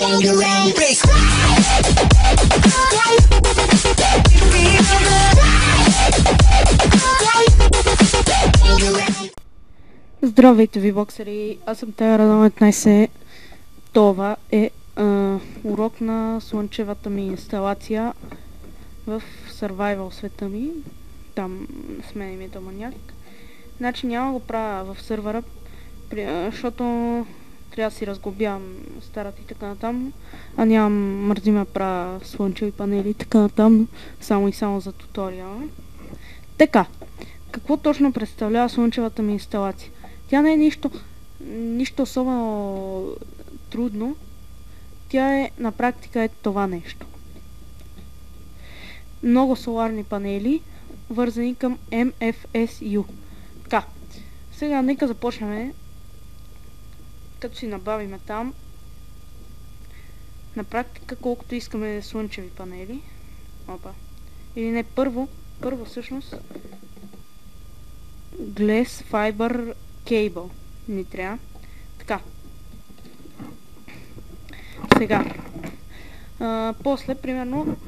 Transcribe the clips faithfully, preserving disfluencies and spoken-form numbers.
Здравейте ви, боксери! Аз съм Тая Радон петнайсет. Това е а, урок на слънчевата ми инсталация в Survival света ми. Там с мен името маняк. Значи няма го правя в сървъра, защото трябва да си разглобявам старата и така натам, а нямам мързима да правя слънчеви панели и така натам, само и само за туториала. Така, какво точно представлява слънчевата ми инсталация? Тя не е нищо, нищо особено трудно. Тя е на практика е това нещо. Много соларни панели, вързани към М Ф С Ю. Така, сега нека започнем, като си набавиме там. На практика колкото искаме слънчеви панели. Опа. Или не, първо, първо всъщност Glass Fiber Cable ни трябва. Така. Сега. А, после, примерно,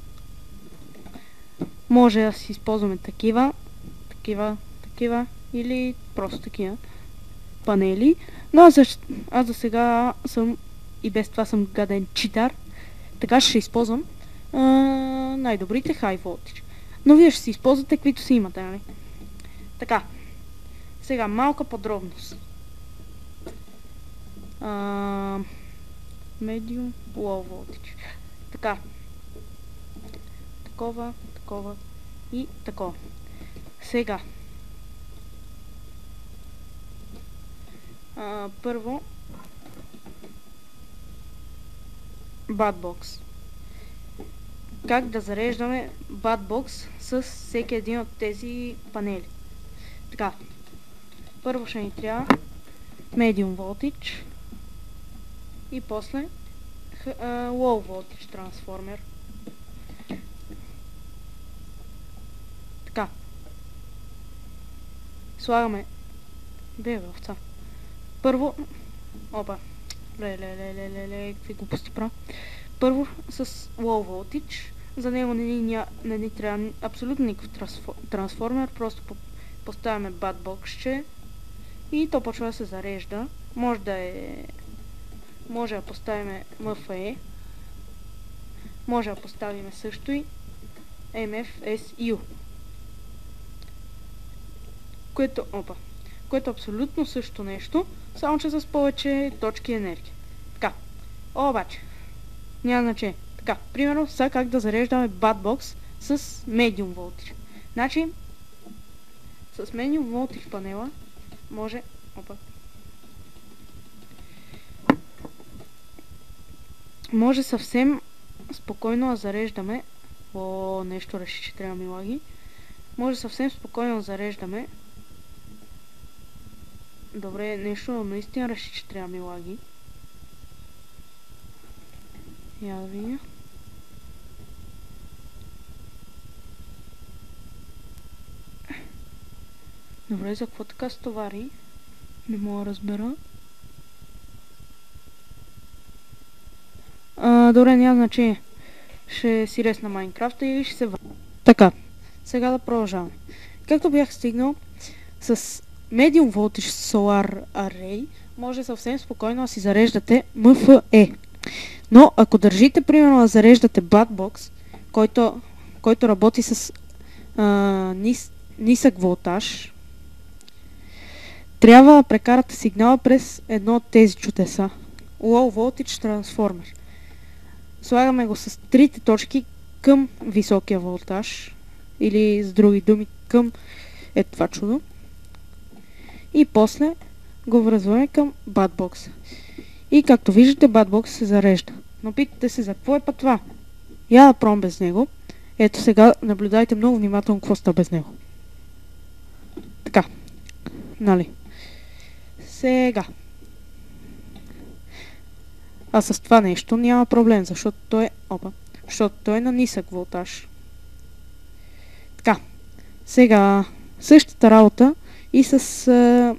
може да си използваме такива, такива, такива или просто такива панели. Но аз за, аз за сега съм и без това съм гаден читар. Така ще използвам а, най-добрите High Voltage. Но вие ще си използвате каквито си имате, нали? Така. Сега малка подробност. А, Medium Low Voltage. Така. Такова, такова и такова. Сега. А, първо. Badbox. Как да зареждаме Badbox с всеки един от тези панели. Така. Първо ще ни трябва Medium Voltage и после uh, Low Voltage трансформер. Така. Слагаме бе овца. Първо опа. Ле, ле, ле, ле, ле, ле, какви глупости правя. Първо с Low Voltage. За него не ни, не ни трябва абсолютно никакъв трансформер. Просто по поставяме Badbox-че и то почва да се зарежда. Може да е... Може да поставим М Ф Е. Може да поставим също и М Ф С Ю. Което... Опа. Което е абсолютно също нещо, само че с повече точки енергия. Така. Обаче. Няма значение. Така. Примерно, сега как да зареждаме Badbox с Medium Voltage. Значи, с Medium Voltage панела може... Опа. Може съвсем спокойно да зареждаме... О, нещо реши, че трябва ми лаги. Може съвсем спокойно да зареждаме... Добре, нещо, но наистина реши, че трябва ми лаги. Я да видя. Добре, за какво така стовари? Не мога да разбера. А, добре, няма значение. Ще си ресна Майнкрафта и ще се върна. Така, сега да продължаваме. Както бях стигнал, с Medium Voltage Solar Array може съвсем спокойно да си зареждате М Ф Е. Но ако държите, примерно, да зареждате Badbox, който, който работи с а, нис, нисък волтаж, трябва да прекарате сигнала през едно от тези чудеса. Low Voltage Transformer. Слагаме го с трите точки към високия волтаж. Или с други думи към е това чудо. И после го връзваме към Badbox. И както виждате, Badbox се зарежда. Но питате се за какво е па това? Я да пробвам без него. Ето сега наблюдайте много внимателно какво става без него. Така. Нали? Сега. А с това нещо няма проблем, защото той е... Опа. Защото той е на нисък волтаж. Така. Сега. Същата работа и с... А...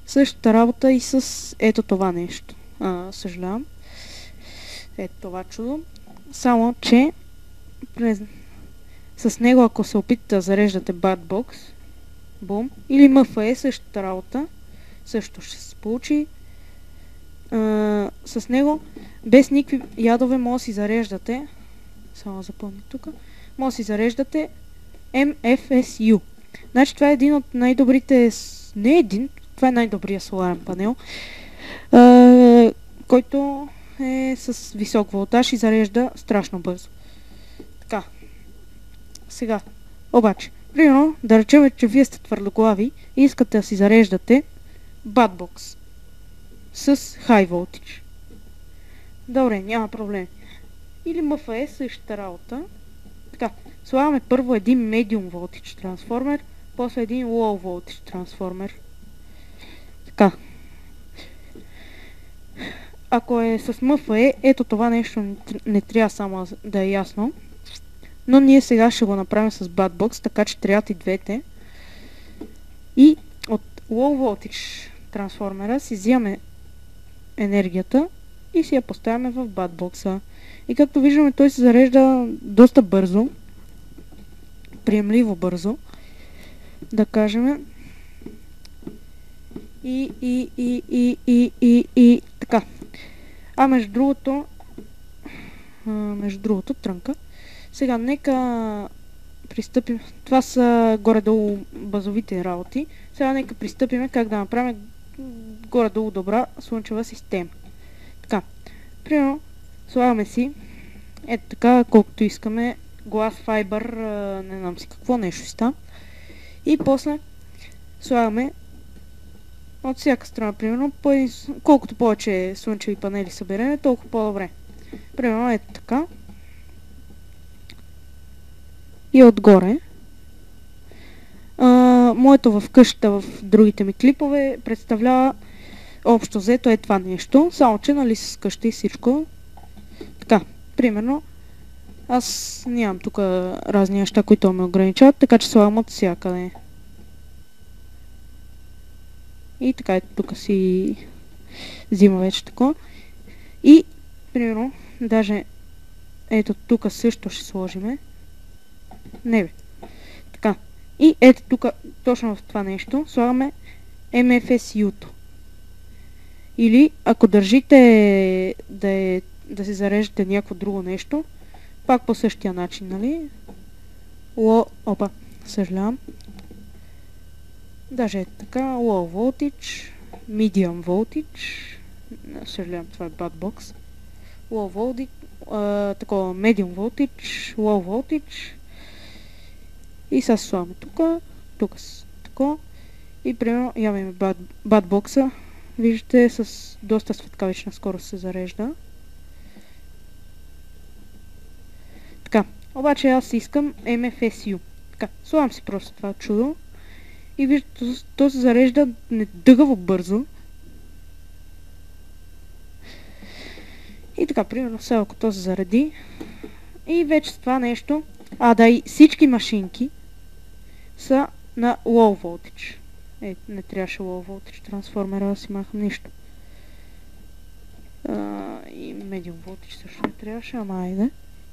Същата работа и с ето това нещо. А, съжалявам. Ето това чудо. Само, че през... с него, ако се опитате да зареждате Badbox, бум, или М Ф Е, същата работа, също ще се получи. А, с него, без никакви ядове, може да си зареждате, само запомня тук, може да си зареждате М Ф С Ю. Значи това е един от най-добрите, не един, това е най-добрият соларен панел, а, който е с висок волтаж и зарежда страшно бързо. Така. Сега, обаче, примерно, да речем, че вие сте твърдоглави и искате да си зареждате Badbox с High Voltage. Добре, няма проблем. Или М Ф Е, същата работа. Така, слагаме първо един Medium Voltage трансформер, после един Low Voltage трансформер. Така. Ако е с М Ф Е, ето това нещо не, не трябва само да е ясно. Но ние сега ще го направим с Badbox, така че трябват и двете. И от Low Voltage трансформера си взимаме енергията и си я поставяме в Badbox-а. И както виждаме, той се зарежда доста бързо. Приемливо бързо. Да кажем. И, и, и, и, и, и, и, така. А между другото, а, между другото, трънка. Сега, нека пристъпим. Това са горе-долу базовите работи. Сега нека пристъпим как да направим горе-долу добра слънчева система. Така, примерно, слагаме си ето така, колкото искаме, Glass Fiber, не знам си какво нещо си там. И после слагаме от всяка страна, примерно, по един, колкото повече слънчеви панели събереме, толкова по-добре. Примерно ето така. И отгоре. А, моето в къщата, в другите ми клипове, представлява общо взето е това нещо, само че нали с къща и всичко. Така, примерно, аз нямам тук разни неща, които ме ограничават, така че слагам от всякъде. И така, ето тук си взима вече тако. И, примерно, даже ето тук също ще сложиме. Не бе. Така. И ето тук, точно в това нещо, слагаме М Ф С Ю-то. Или, ако държите да, е, да се зареждате някакво друго нещо, пак по същия начин, нали? Ло... Опа, съжалявам. Даже е така, Low Voltage, Medium Voltage, съжалявам, това е Badbox. Low Voltage, а, такова Medium Voltage, Low Voltage. И сега слагаме тук, тук така. И примерно имаме bad, Badbox-а. Виждате, с доста светкавична скорост се зарежда. Така, обаче аз искам М Ф С Ю. Така, слагам си просто това чудо. И виждате, то се зарежда недъгаво бързо. И така, примерно сега ако то се зареди. И вече с това нещо. А да, и всички машинки са на Low Voltage. Е, не трябваше Low Voltage трансформера да си махам нищо. А, и Medium Voltage също не трябваше, ама айде.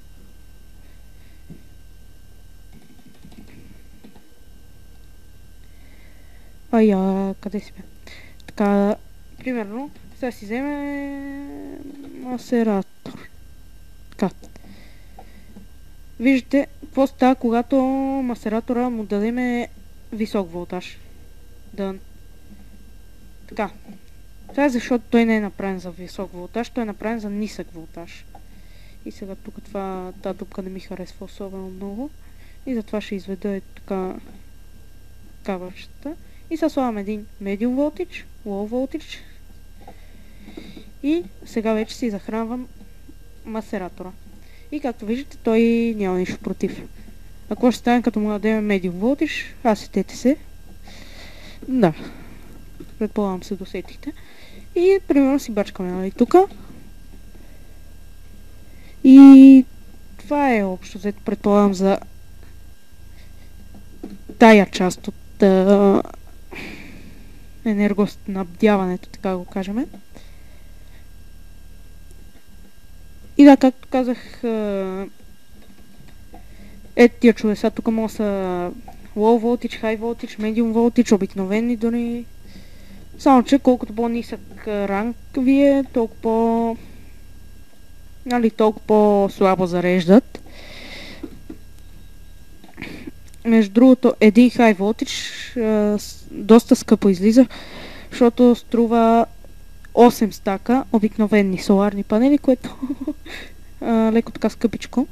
Ай, а, къде си бе? Така, примерно, сега си вземе масератор. Така. Виждате, какво става, когато масератора му дадеме висок волтаж. Дън. Така. Това е защото той не е направен за висок волтаж, той е направен за нисък волтаж. И сега тук това, тази дупка не ми харесва особено много. И затова ще изведа е така кабелчета. И сега слагам един Medium Voltage, Low Voltage. И сега вече си захранвам масератора. И както виждате, той няма нищо против. Ако ще стане като му дадем Medium Voltage, аз сетете се. Да. Предполагам се досетихте. И примерно си бачкаме нали тука. И това е общо взето, предполагам, за тая част от uh, енергоснабдяването, така го кажем. И да, както казах, е тия чудеса тук може са low voltage, high voltage, medium voltage, обикновени дори. Само че колкото по-нисък ранг ви е, толкова по... нали, толкова по-слабо зареждат. Между другото, един high voltage доста скъпо излиза, защото струва осем стака обикновени соларни панели, което леко така скъпичко.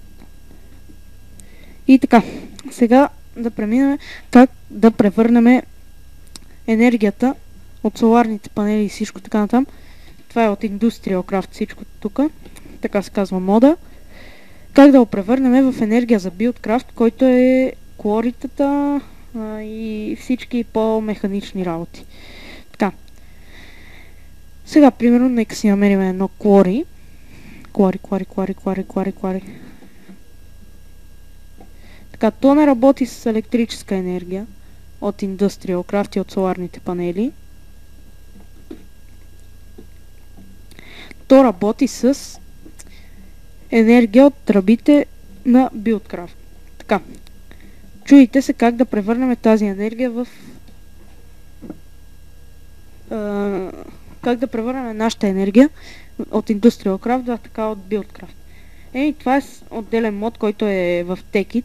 И така, сега да преминем как да превърнем енергията от соларните панели и всичко така натам. Това е от Industrial Craft всичко тук, така се казва мода. Как да го превърнем в енергия за Buildcraft, който е клоритата а, и всички по-механични работи. Така. Сега, примерно, нека си намерим едно клори. Клори, клори, клори, клори, клори, клори. Така, то не работи с електрическа енергия от Industrial Craft и от соларните панели. То работи с енергия от тръбите на Buildcraft. Така, чуете се как да превърнем тази енергия в... Uh, как да превърнем нашата енергия от Industrial Craft в така от Buildcraft. Еми, това е отделен мод, който е в Techit.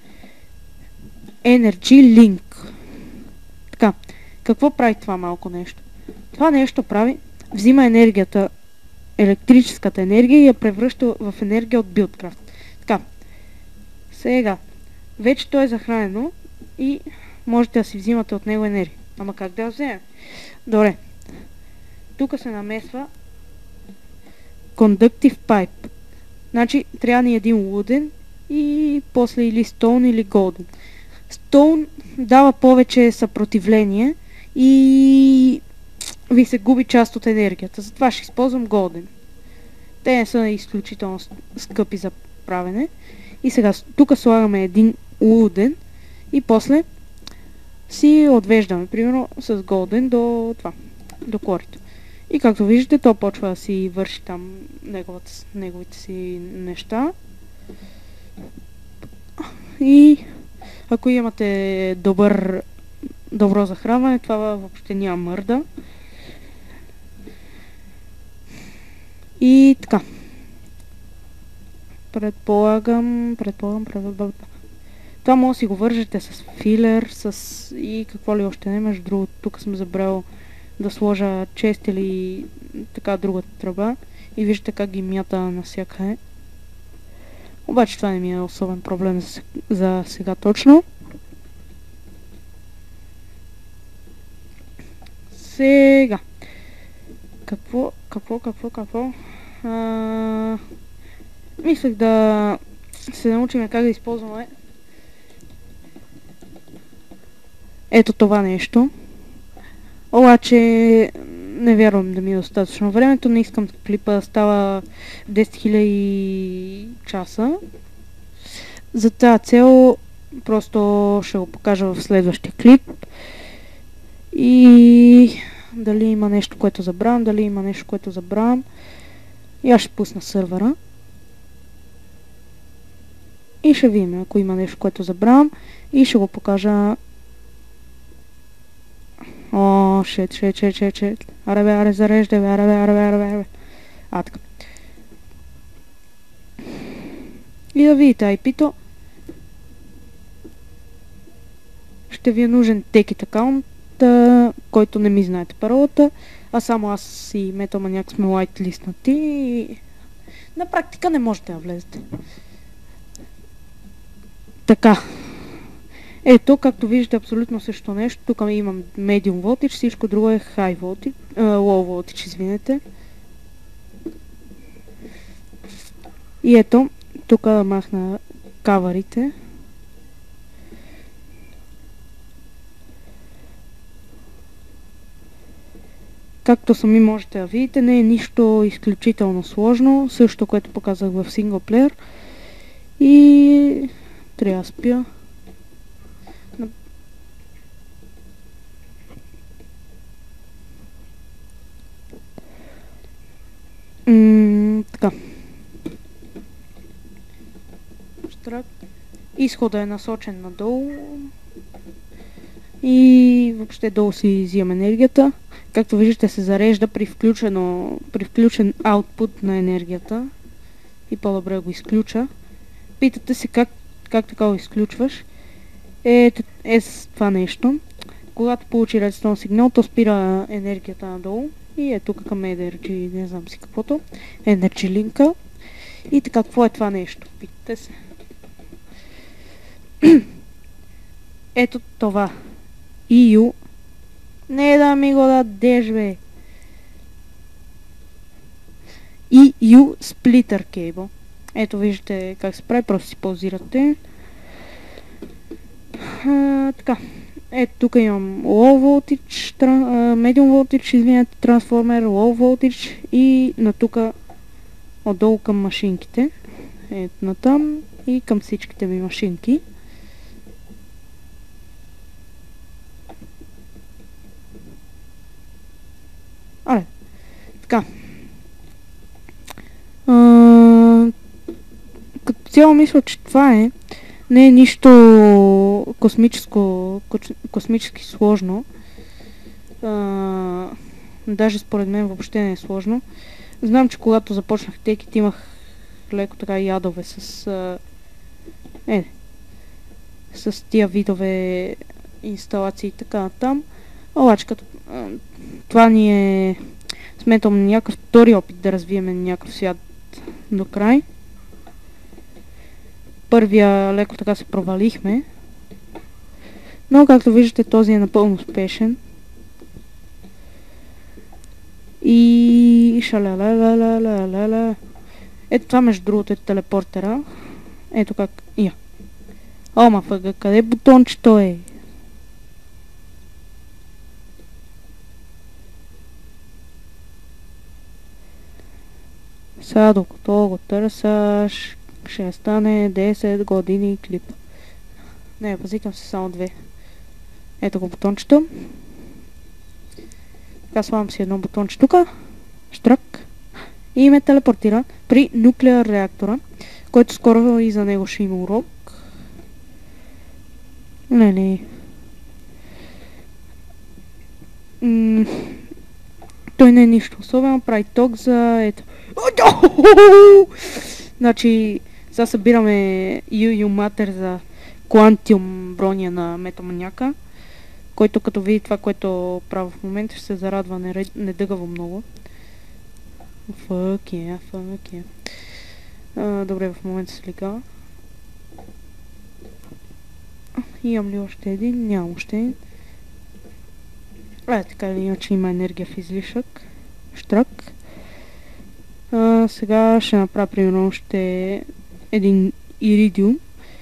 Energy Link. Така, какво прави това малко нещо? Това нещо прави, взима енергията, електрическата енергия и я превръща в енергия от Buildcraft. Така, сега, вече то е захранено и можете да си взимате от него енергия. Ама как да я вземем? Добре. Тук се намесва Conductive Pipe. Значи, трябва ни един луден и после или Stone или Golden. Stone дава повече съпротивление и ви се губи част от енергията. Затова ще използвам Golden. Те не са изключително скъпи за правене. И сега тук слагаме един луден и после си отвеждаме, примерно с Golden до това, до корито. И както виждате, то почва да си върши там неговата, неговите си неща. И ако имате добър, добро захранване, това въобще няма мърда. И така. Предполагам, предполагам, предполагам. Това може да си го вържете с филер, с и какво ли още не. Между другото, тук съм забрал да сложа чест или така другата тръба. И виждате как ги мята навсякъде. Обаче това не ми е особен проблем за, за сега точно. Сега. Какво, какво, какво, какво? А, мислех да се научим как да използваме ето това нещо. Обаче не вярвам да ми е достатъчно времето. Не искам клипа да става десет хиляди часа. За тази цел просто ще го покажа в следващия клип. И дали има нещо, което забравям, дали има нещо, което забравям. И аз ще пусна сървъра. И ще видим, ако има нещо, което забравям. И ще го покажа. О, шет, шет, шет, шет, шет. Аре бе, аре, зарежда бе, аре бе, аре бе, аре бе, аре бе. А, така. И да видите ай пи-то. Ще ви е нужен Techit акаунт, който не ми знаете паролата. А само аз и Metal Maniac сме whitelistнати и на практика не можете да влезете. Така. Ето, както виждате, абсолютно също нещо. Тук имам medium voltage, всичко друго е high voltage, uh, low voltage, извинете. И ето, тук махна каварите. Както сами можете да видите, не е нищо изключително сложно, също което показах в синглплеер. И трябва да спя. Штрак. Изхода е насочен надолу. И въобще долу си взимам енергията. Както виждате, се зарежда при, включено, при включен аутпут на енергията. И по-добре го изключа. Питате се как, как така го изключваш. Е, е с това нещо. Когато получи редстон сигнал, то спира енергията надолу. И е тук към Energy, не знам си каквото. Energy линка. И така, какво е това нещо? Питате се. Ето това. и ю. Не да ми го дадеш, бе. и ю Splitter Cable. Ето виждате как се прави, просто си паузирате. А, така. Ето тук имам Low Voltage, тран, а, Medium Voltage, извинете, трансформер, Low Voltage и на тук отдолу към машинките. Ето натам и към всичките ми машинки. Але, така. А, като цяло мисля, че това е. Не е нищо космическо, космически сложно. А, даже според мен въобще не е сложно. Знам, че когато започнах текет имах леко така ядове с... А, е, с тия видове инсталации и така там. Обаче като... А, това ни е... Сметам някакъв втори опит да развием някакъв свят до край. Първия леко така се провалихме. Но както виждате, този е напълно успешен. И шалалалалалалала. Ето това между другото е телепортера. Ето как... Я. О, ма фъга, къде е бутончето е? Сега докато го търсаш, ще стане десет години клип. Не, пазикам се само две. Ето го бутончето. Така слагам си едно бутонче тука. Штрак. И ме телепортира при нуклеар реактора, който скоро и за него ще има урок. Не, не. М той не е нищо особено, прави ток за ето. Значи, сега събираме ю ю Matter за Quantum броня на Метаманяка, който като види това, което правя в момента, ще се зарадва недъгаво много. Fuck yeah, fuck yeah. А, добре, в момента се легава. Имам ли още един? Нямам още един. А, така или иначе има енергия в излишък. Штрак. А, сега ще направя примерно още един иридиум.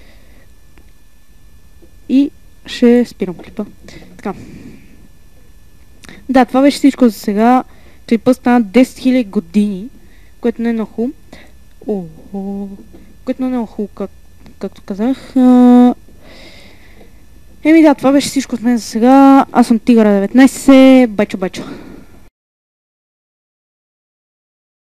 И ще спирам клипа. Така. Да, това беше всичко за сега. Клипът стана десет хиляди години, което не е много хубаво. Охо. Което не е много хубаво, как, както казах. А... Еми да, това беше всичко от мен за сега. Аз съм Тигъра деветнайсет. Байчо, байчо.